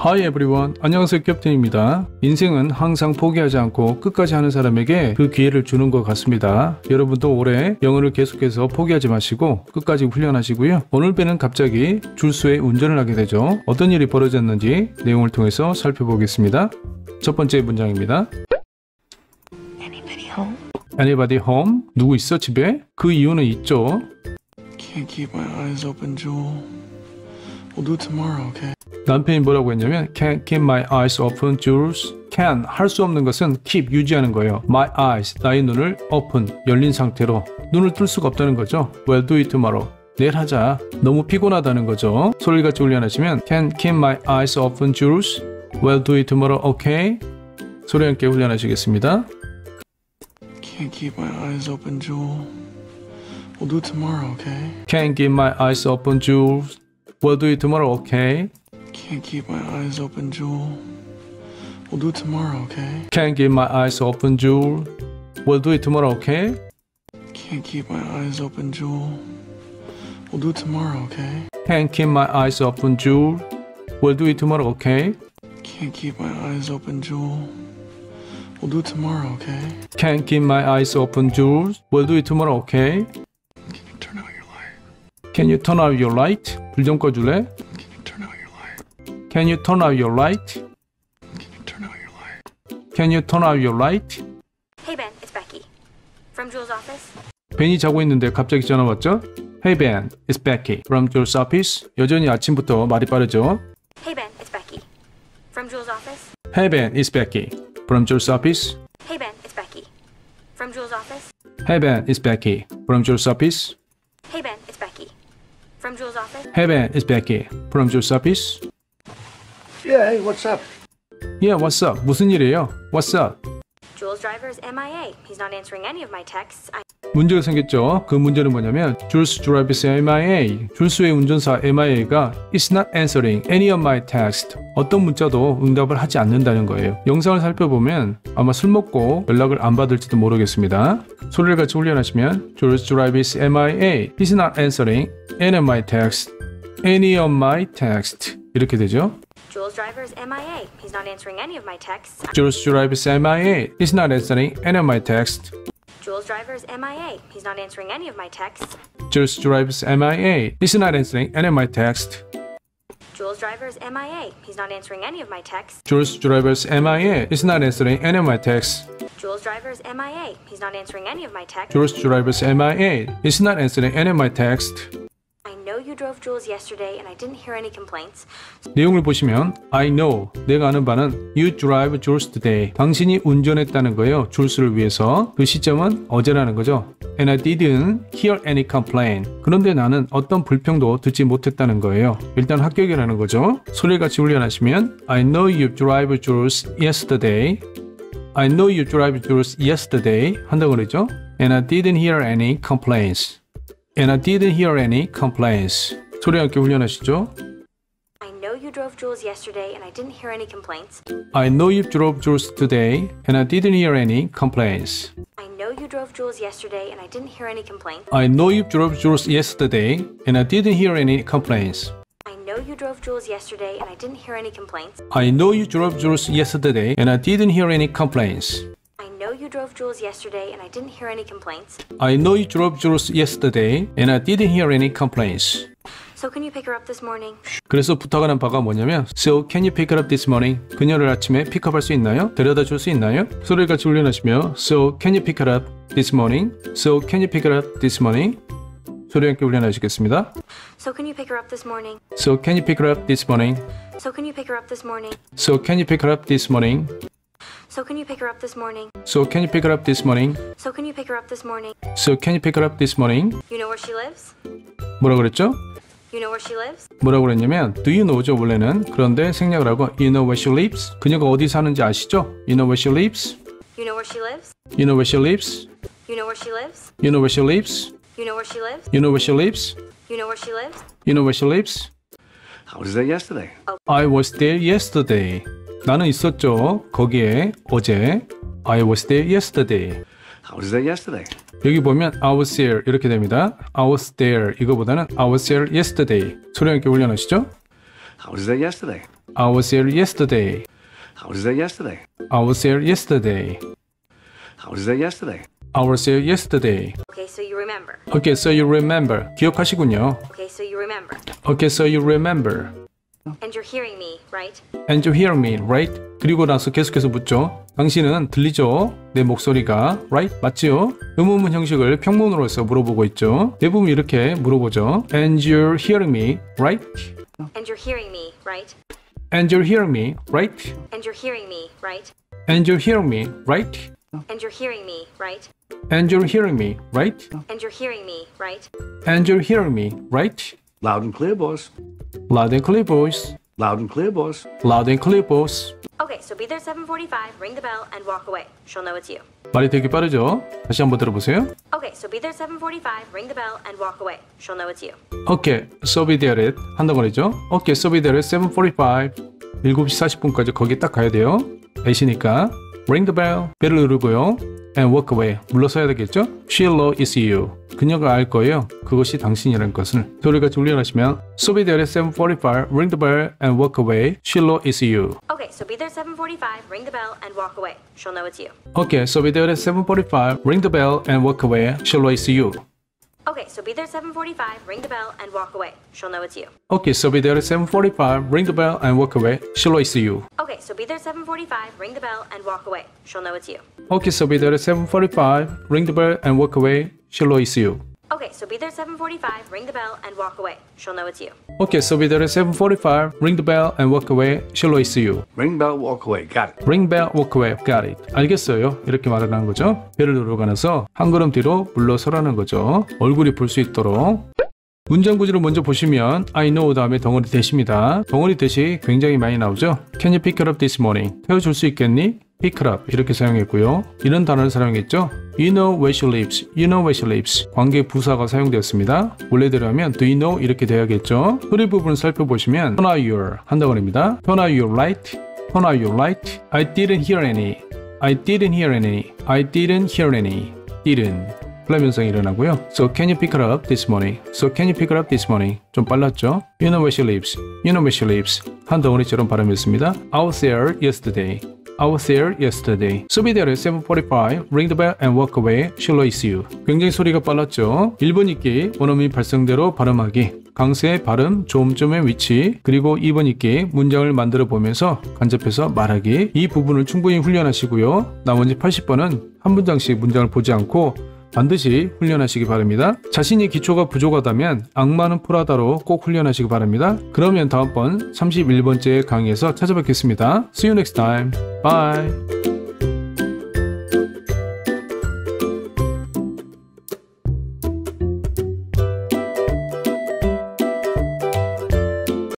Hi everyone. 안녕하세요, 캡틴입니다. 인생은 항상 포기하지 않고 끝까지 하는 사람에게 그 기회를 주는 것 같습니다. 여러분도 올해 영어를 계속해서 포기하지 마시고 끝까지 훈련하시고요. 오늘 배는 갑자기 줄수에 운전을 하게 되죠. 어떤 일이 벌어졌는지 내용을 통해서 살펴보겠습니다. 첫 번째 문장입니다. Anybody home? Anybody home? 누구 있어 집에? 그 이유는 있죠. Can't keep my eyes open, Jewel. We'll do it tomorrow, okay? 남편이 뭐라고 했냐면 Can't keep my eyes open, Jules. Can, 할 수 없는 것은 keep, 유지하는 거예요. My eyes, 나의 눈을 open, 열린 상태로 눈을 뜰 수가 없다는 거죠. We'll do it tomorrow. 내일 하자. 너무 피곤하다는 거죠. 소리같이 훈련하시면 Can't keep my eyes open, Jules. We'll do it tomorrow, okay? 소리 함께 훈련하시겠습니다. Can't keep my eyes open, Jewel. We'll do it tomorrow, okay? Can't keep my eyes open, Jules. We'll do it tomorrow, okay? Can't keep my eyes open, Jewel. We'll do it tomorrow, okay? Can't keep my eyes open, Jules. We'll do it tomorrow, okay? Can't keep my eyes open, Jewel. We'll do it tomorrow, okay? Can't keep my eyes open, Jules. We'll do it tomorrow, okay? Can't keep my eyes open, Jewel. We'll do it tomorrow, okay? Can't keep my eyes open, Jules. We'll do it tomorrow, okay? Can you turn out your light? Can you turn out your light? 불 좀 꺼줄래? Can you turn out your light? Can you turn out your light? Can you turn out your light? Can you turn out your light? Hey Ben, it's Becky. From Jules' office? 벤이 자고 있는데 갑자기 전화 왔죠? Hey Ben, it's Becky. From Jules' office? 여전히 아침부터 말이 빠르죠? Hey Ben, it's Becky. From Jules' office? Hey Ben, it's Becky. From Jules' office? Hey Ben, it's Becky. From Jules' office? Hey Ben, it's Becky. From Jules' office? Hey Ben, it's Becky. From Jules' office? Hey Ben, it's Becky. From Jules' office? Yeah, hey, what's up? Yeah, what's up? 무슨 일이에요? What's up? Jules' driver is MIA. He's not answering any of my texts. 문제가 생겼죠. 그 문제는 뭐냐면 Jules driver's MIA. 줄수의 운전사 MIA가 is not answering any of my text. 어떤 문자도 응답을 하지 않는다는 거예요. 영상을 살펴보면 아마 술 먹고 연락을 안 받을지도 모르겠습니다. 소리를 같이 훈련하시면 Jules driver's MIA. He's not answering any of my text. Any of my text. 이렇게 되죠. Jules' driver is MIA. He's not answering any of my texts. Jules driver's MIA. He's not answering any of my text. Jules' driver is MIA. He's not answering any of my texts. Jules driver's MIA. He's not answering any of my text. Jules' driver is MIA. He's not answering any of my texts. Jules driver's MIA. He's not answering any of my texts. Jules' driver is MIA. He's not answering any of my texts. Jules driver's MIA. He's not answering any of my text. I know you drove Jules yesterday and I didn't hear any complaints. 내용을 보시면 I know, 내가 아는 바는 You drive Jules today. 당신이 운전했다는 거예요. 줄스를 위해서. 그 시점은 어제라는 거죠. And I didn't hear any complaint. 그런데 나는 어떤 불평도 듣지 못했다는 거예요. 일단 합격이라는 거죠. 소리를 같이 훈련하시면 I know you drive Jules yesterday. I know you drive Jules yesterday 한다고 그러죠. And I didn't hear any complaints. And I didn't hear any complaints. 소리 함께 훈련하시죠. I know you drove Jules yesterday and I didn't hear any complaints. I know you drove Jules today and I didn't hear any complaints. I know you drove Jules yesterday and I didn't hear any complaints. I know you drove Jules yesterday and I didn't hear any complaints. I know you drove Jules yesterday and I didn't hear any complaints. I know you drove Jules yesterday and I didn't hear any complaints. I know you drove Jules yesterday and I didn't hear any complaints. I know you drove Jules yesterday and I didn't hear any complaints. So can you pick her up this morning? 그래서 부탁하는 바가 뭐냐면 So can you pick her up this morning? 그녀를 아침에 픽업할 수 있나요? 데려다 줄 수 있나요? 소리를 같이 훈련하시며 So can you pick her up this morning? So can you pick her up this morning? 소리 함께 훈련하시겠습니다. So can you pick her up this morning? So can you pick her up this morning? So can you pick her up this morning? So can you pick her up this morning? So can you pick her up this morning? So can you pick her up this morning? So can you pick her up this morning? So can you pick her up this morning? You know where she lives? 뭐라 그랬죠? You know where she lives? 뭐라고 그랬냐면 Do you know죠 원래는. 그런데 생략을 하고 You know where she lives? 그녀가 어디 사는지 아시죠? You know where she lives? You know where she lives? You know where she lives? You know where she lives? You know where she lives? You know where she lives? You know where she lives? You know where she lives? You know where she lives? How was that yesterday? I was there yesterday. 나는 있었죠. 거기에 어제. I was there yesterday. How was that yesterday? 여기 보면 I was there 이렇게 됩니다. I was there 이거보다는 I was there yesterday. 소리 함께 훈련하시죠. How was that yesterday? I was there yesterday. I was there yesterday. I was there yesterday. I was there yesterday. I was there yesterday. Okay, so you remember. Okay, so you remember. 기억하시군요. Okay, so you remember. Okay, so you remember. And you're hearing me, right? And you hear me, right? 그리고 나서 계속해서 묻죠. 당신은 들리죠? 내 목소리가, right? 맞지요? 의문문 형식을 평문으로서 물어보고 있죠. 대부분 이렇게 물어보죠. And you're hearing me, right? And you're hearing me, right? And you're hearing me, right? And you're hearing me, right? And you're hearing me, right? And you're hearing me, right? And you're hearing me, right? And you're hearing me, right? And you're hearing me, right? Loud and clear, boss. Loud and clear, boys. Loud and clear, boss. Loud and clear, boys. Okay, so be there 7:45, ring the bell, and walk away. She'll know it's you. 말이 되게 빠르죠? 다시 한번 들어보세요. Okay, so be there 7:45, ring the bell, and walk away. She'll know it's you. Okay, so be there at 한 덩어리죠. Okay, so be there at 7:45. 7시 40분까지 거기 딱 가야 돼요. 애시니까 ring the bell, 벨을 누르고요. And walk away, 물러서야 되겠죠? She'll know it's you. 그녀가 알 거예요. 그것이 당신이라는 것을. 소리같이 훈련하시면 So be there at 7:45, ring the bell, and walk away. She'll know it's you. Okay, so be there 7:45, ring the bell, and walk away. She'll know it's you. Okay, so be there at 7:45, ring the bell, and walk away. She'll know it's you. Okay, so be there 7:45, ring the bell, and walk away. She'll know it's you. Okay, so be there at 7:45, ring the bell, and walk away. She'll know it's you. Okay, so be there 7:45, ring the bell, and walk away. She'll know it's you. Okay, so be there at 7:45, ring the bell, and walk away. She'll know it's you. Okay, so be there 7:45, ring the bell, and walk away. She'll know it's you. Okay, so be there at 7:45, ring the bell, and walk away. She'll know it's you. Ring bell, walk away. Got it. Ring bell, walk away. Got it. 알겠어요. 이렇게 말을 하는 거죠. 벨을 누르고 나서 한 걸음 뒤로 물러서라는 거죠. 얼굴이 볼 수 있도록. 문장 구조를 먼저 보시면 I know 다음에 덩어리 대시입니다. 덩어리 대시 굉장히 많이 나오죠. Can you pick it up this morning? 태워줄 수 있겠니? pick it up 이렇게 사용했고요. 이런 단어를 사용했죠. You know where she lives. You know where she lives. 관계 부사가 사용되었습니다. 원래대로 하면 do you know 이렇게 돼야겠죠. 소리 부분을 살펴보시면 turn out your 한덩어리입니다. turn out your light. turn out your light. I didn't hear any. I didn't hear any. I didn't hear any. didn't. 플랫 현상이 일어나고요. So can you pick her up this morning? So can you pick her up this morning? 좀 빨랐죠? You know where she lives. You know where she lives. 한 덩어리처럼 발음했습니다. I was there yesterday. I was there yesterday. So be there at 7:45. Ring the bell and walk away. She'll know it's you. 굉장히 소리가 빨랐죠? 1번 읽기, 원어민 발성대로 발음하기. 강세의 발음, 조음점의 위치, 그리고 2번 읽기, 문장을 만들어 보면서 간접해서 말하기. 이 부분을 충분히 훈련하시고요. 나머지 80번은 한 문장씩 문장을 보지 않고 반드시 훈련하시기 바랍니다. 자신이 기초가 부족하다면 악마는 프라다로 꼭 훈련하시기 바랍니다. 그러면 다음번 31번째 강의에서 찾아뵙겠습니다. See you next time. Bye.